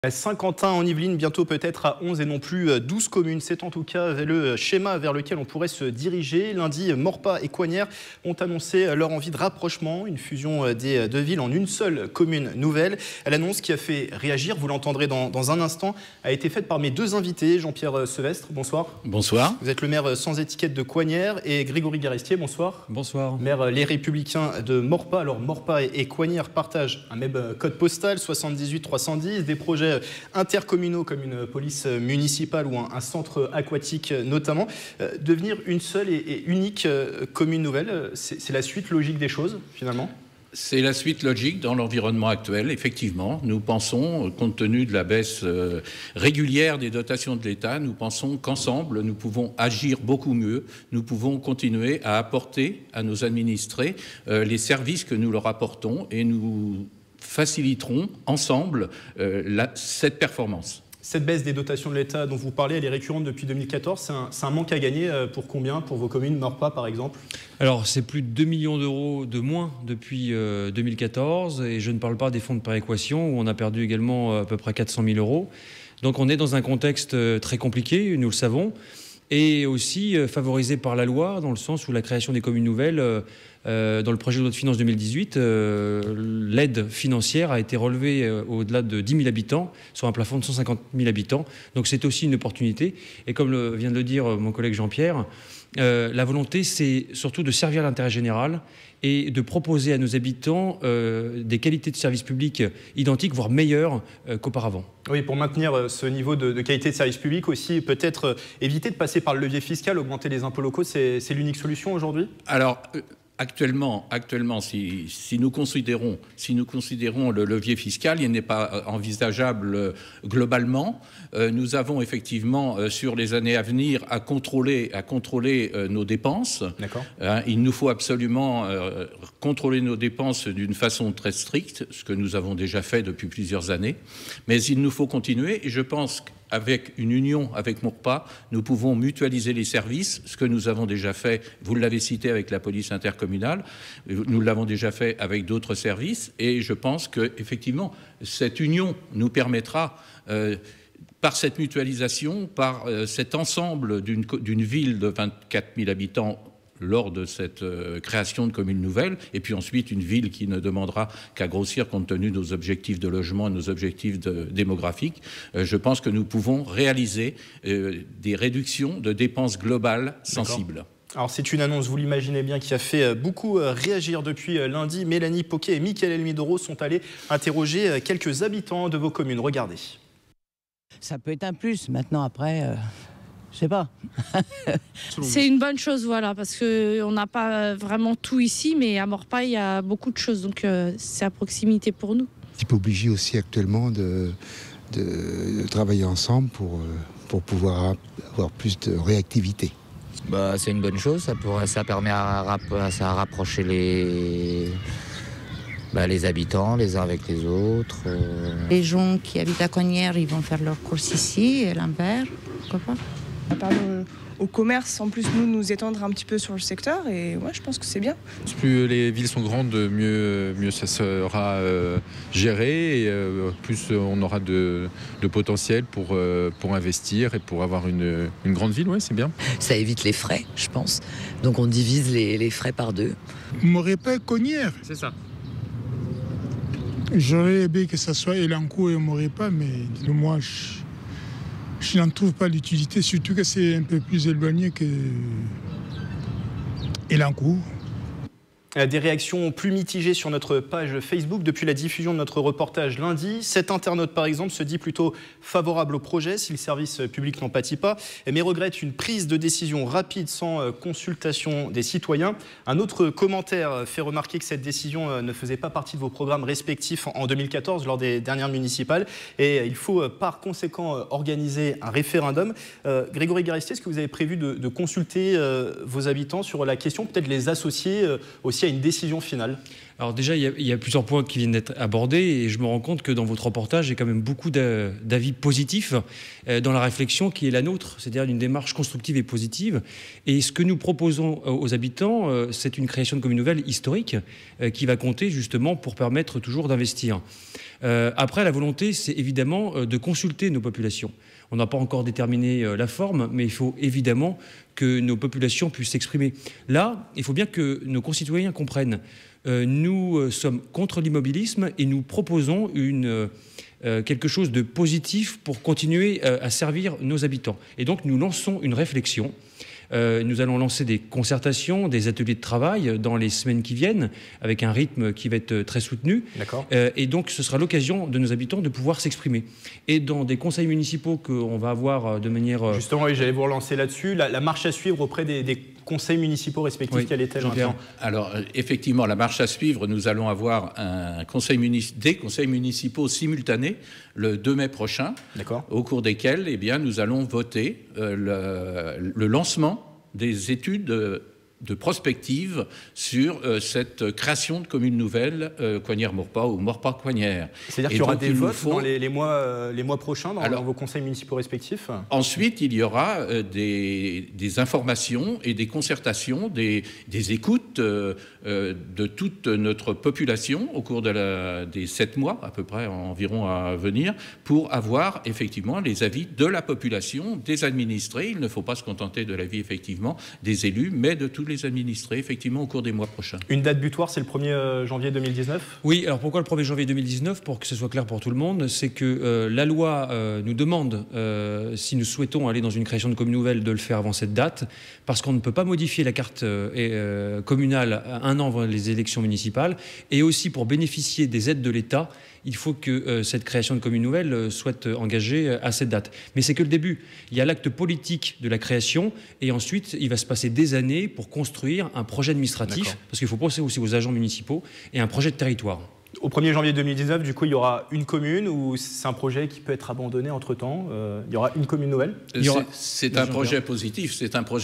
À Saint-Quentin en Yvelines, bientôt peut-être à 11 et non plus 12 communes. C'est en tout cas le schéma vers lequel on pourrait se diriger. Lundi, Maurepas et Coignères ont annoncé leur envie de rapprochement, une fusion des deux villes en une seule commune nouvelle. L'annonce qui a fait réagir, vous l'entendrez dans un instant, a été faite par mes deux invités. Jean-Pierre Sevestre, bonsoir. Bonsoir. Vous êtes le maire sans étiquette de Coignères et Grégory Garestier, bonsoir. Bonsoir. Maire Les Républicains de Maurepas. Alors Maurepas et Coignères partagent un même code postal, 78 310, des projets intercommunaux comme une police municipale ou un centre aquatique notamment. Devenir une seule et unique commune nouvelle, c'est la suite logique des choses finalement? C'est la suite logique dans l'environnement actuel, effectivement. Nous pensons, compte tenu de la baisse régulière des dotations de l'État, nous pensons qu'ensemble, nous pouvons agir beaucoup mieux. Nous pouvons continuer à apporter à nos administrés les services que nous leur apportons et nous faciliterons ensemble cette performance. Cette baisse des dotations de l'État dont vous parlez, elle est récurrente depuis 2014. C'est un manque à gagner pour combien? Pour vos communes, Maurepas par exemple? Alors, c'est plus de 2 millions d'euros de moins depuis 2014. Et je ne parle pas des fonds de péréquation où on a perdu également à peu près 400 000 euros. Donc, on est dans un contexte très compliqué, nous le savons. Et aussi favorisé par la loi, dans le sens où la création des communes nouvelles, dans le projet de loi de finances 2018, l'aide financière a été relevée au-delà de 10 000 habitants, sur un plafond de 150 000 habitants. Donc c'est aussi une opportunité. Et comme vient de le dire mon collègue Jean-Pierre, la volonté, c'est surtout de servir l'intérêt général et de proposer à nos habitants des qualités de service public identiques, voire meilleures qu'auparavant. Oui, pour maintenir ce niveau de qualité de service public aussi, peut-être éviter de passer par le levier fiscal, augmenter les impôts locaux, c'est l'unique solution aujourd'hui? Alors, actuellement, si nous considérons le levier fiscal, il n'est pas envisageable globalement. Nous avons effectivement, sur les années à venir, à contrôler nos dépenses. D'accord. Il nous faut absolument contrôler nos dépenses d'une façon très stricte, ce que nous avons déjà fait depuis plusieurs années. Mais il nous faut continuer, et je pense qu'avec une union avec Maurepas, nous pouvons mutualiser les services, ce que nous avons déjà fait, vous l'avez cité avec la police intercommunale, nous l'avons déjà fait avec d'autres services, et je pense qu'effectivement, cette union nous permettra, par cette mutualisation, par cet ensemble d'une ville de 24 000 habitants, lors de cette création de communes nouvelles, et puis ensuite une ville qui ne demandera qu'à grossir compte tenu de nos objectifs de logement et nos objectifs démographiques, je pense que nous pouvons réaliser des réductions de dépenses globales sensibles. Alors c'est une annonce, vous l'imaginez bien, qui a fait beaucoup réagir depuis lundi. Mélanie Poquet et Mickaël Elmidoro sont allés interroger quelques habitants de vos communes. Regardez. Ça peut être un plus, maintenant après... Je sais pas. C'est une bonne chose, voilà, parce qu'on n'a pas vraiment tout ici, mais à Maurepas, il y a beaucoup de choses, donc c'est à proximité pour nous. Tu peux obliger aussi actuellement de travailler ensemble pour pouvoir avoir plus de réactivité. Bah, c'est une bonne chose, ça permet à rapprocher les habitants les uns avec les autres. Les gens qui habitent à Coignères, ils vont faire leurs courses ici, et l'envers, pourquoi pas. Ça permet au commerce, en plus, nous étendre un petit peu sur le secteur, et ouais, je pense que c'est bien. Plus les villes sont grandes, mieux ça sera géré, et plus on aura de potentiel pour investir et pour avoir une grande ville, ouais, c'est bien. Ça évite les frais, je pense. Donc on divise les frais par deux. Maurepas et Coignères. C'est ça. J'aurais aimé que ça soit Elancourt et Maurepas, mais moi, je n'en trouve pas l'utilité, surtout que c'est un peu plus éloigné que Elancourt. Des réactions plus mitigées sur notre page Facebook depuis la diffusion de notre reportage lundi. Cet internaute, par exemple, se dit plutôt favorable au projet si le service public n'en pâtit pas, mais regrette une prise de décision rapide sans consultation des citoyens. Un autre commentaire fait remarquer que cette décision ne faisait pas partie de vos programmes respectifs en 2014 lors des dernières municipales, et il faut par conséquent organiser un référendum. Grégory Garestier, est-ce que vous avez prévu de consulter vos habitants sur la question, peut-être les associer aussi à une décision finale? Alors déjà, il y a plusieurs points qui viennent d'être abordés et je me rends compte que dans votre reportage, il y a quand même beaucoup d'avis positifs dans la réflexion qui est la nôtre, c'est-à-dire une démarche constructive et positive. Et ce que nous proposons aux habitants, c'est une création de communes nouvelles historique qui va compter justement pour permettre toujours d'investir. Après, la volonté, c'est évidemment de consulter nos populations. On n'a pas encore déterminé la forme, mais il faut évidemment que nos populations puissent s'exprimer. Là, il faut bien que nos concitoyens comprennent. Nous sommes contre l'immobilisme et nous proposons quelque chose de positif pour continuer à servir nos habitants. Et donc, nous lançons une réflexion. Nous allons lancer des concertations, des ateliers de travail dans les semaines qui viennent, avec un rythme qui va être très soutenu. Et donc, ce sera l'occasion de nos habitants de pouvoir s'exprimer. Et dans des conseils municipaux qu'on va avoir de manière... Justement, oui, j'allais vous relancer là-dessus. La marche à suivre auprès des conseils municipaux respectifs, oui, quelle est-elle maintenant ? Alors, effectivement, la marche à suivre, nous allons avoir des conseils municipaux simultanés le 2 mai prochain, au cours desquels nous allons voter le lancement des études de prospective sur cette création de communes nouvelles Coignères-Maurepas ou Maurepas-Coignères. C'est-à-dire qu'il y aura des votes dans les mois prochains dans vos conseils municipaux respectifs ? Ensuite, il y aura des informations et des concertations, des écoutes de toute notre population au cours des 7 mois à peu près environ à venir pour avoir effectivement les avis de la population, des administrés. Il ne faut pas se contenter de l'avis effectivement des élus, mais de tous les administrés effectivement au cours des mois prochains. Une date butoir, c'est le 1er janvier 2019 ? Oui, alors pourquoi le 1er janvier 2019 ? Pour que ce soit clair pour tout le monde, c'est que la loi nous demande, si nous souhaitons aller dans une création de commune nouvelle, de le faire avant cette date, parce qu'on ne peut pas modifier la carte communale un an avant les élections municipales, et aussi pour bénéficier des aides de l'État, il faut que cette création de commune nouvelle soit engagée à cette date. Mais c'est que le début. Il y a l'acte politique de la création et ensuite, il va se passer des années pour construire un projet administratif, parce qu'il faut penser aussi aux agents municipaux, et un projet de territoire. Au 1er janvier 2019, du coup, il y aura une commune ou c'est un projet qui peut être abandonné entre-temps ? Il y aura une commune nouvelle ? C'est un projet positif,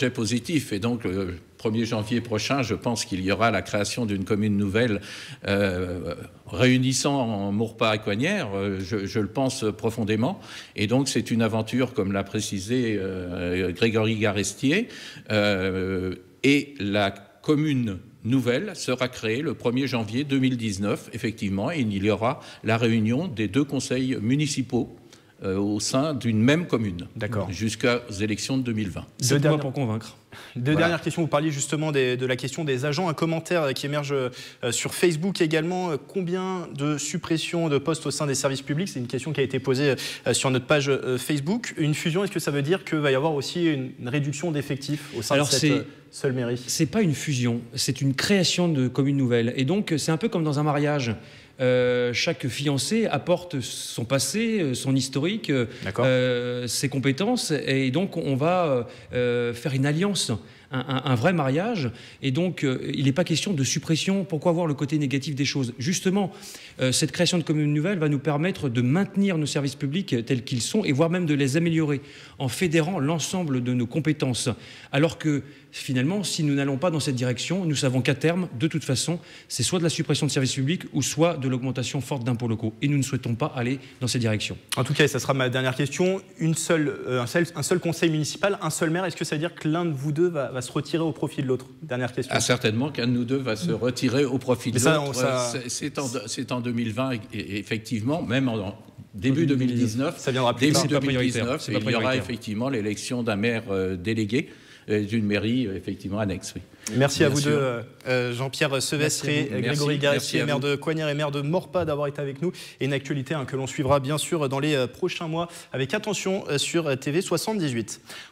et donc le 1er janvier prochain, je pense qu'il y aura la création d'une commune nouvelle réunissant Maurepas et Coignères, je le pense profondément, et donc c'est une aventure, comme l'a précisé Grégory Garestier, et la commune nouvelle sera créée le 1er janvier 2019, effectivement, et il y aura la réunion des 2 conseils municipaux au sein d'une même commune, jusqu'aux élections de 2020. 7 mois pour convaincre. Deux dernières questions. Vous parliez justement de la question des agents. Un commentaire qui émerge sur Facebook également. Combien de suppressions de postes au sein des services publics ? C'est une question qui a été posée sur notre page Facebook. Une fusion, est-ce que ça veut dire qu'il va y avoir aussi une réduction d'effectifs au sein de cette seule mairie ? C'est pas une fusion, c'est une création de communes nouvelles. Et donc, c'est un peu comme dans un mariage. Chaque fiancé apporte son passé, son historique, ses compétences, et donc on va faire une alliance, un vrai mariage, et donc il n'est pas question de suppression. Pourquoi voir le côté négatif des choses ? Justement, cette création de communes nouvelles va nous permettre de maintenir nos services publics tels qu'ils sont, et voire même de les améliorer, en fédérant l'ensemble de nos compétences. Alors que finalement, si nous n'allons pas dans cette direction, nous savons qu'à terme, de toute façon, c'est soit de la suppression de services publics ou soit de l'augmentation forte d'impôts locaux. Et nous ne souhaitons pas aller dans cette direction. En tout cas, ça sera ma dernière question. Un seul conseil municipal, un seul maire, est-ce que ça veut dire que l'un de vous deux va se retirer au profit de l'autre ? Dernière question. Ah, certainement qu'un de nous deux va se retirer au profit de l'autre. C'est en 2020, et effectivement, même en début 2019. Ça viendra plus tard. Début 2019, il y aura effectivement l'élection d'un maire délégué d'une mairie effectivement annexe. Oui. Merci à vous deux, Jean-Pierre Sevestre et Grégory Garestier, maire de Coignères et maire de Maurepas, d'avoir été avec nous. Et une actualité que l'on suivra bien sûr dans les prochains mois avec attention sur TV78.